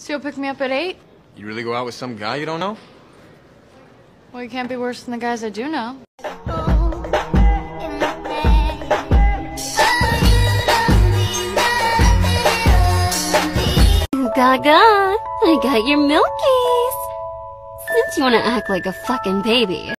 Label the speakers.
Speaker 1: So you'll pick me up at 8?
Speaker 2: You really go out with some guy you don't know?
Speaker 1: Well, you can't be worse than the guys I do know.
Speaker 3: Gaga, I got your milkies. Since you want to act like a fucking baby.